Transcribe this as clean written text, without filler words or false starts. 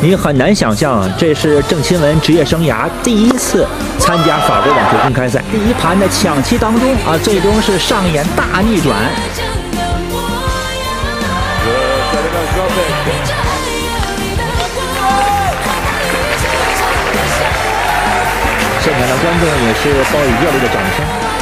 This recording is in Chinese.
你很难想象啊，这是郑钦文职业生涯第一次参加法国网球公开赛。第一盘的抢七当中啊，最终是上演大逆转。现场的观众也是报以热烈的掌声。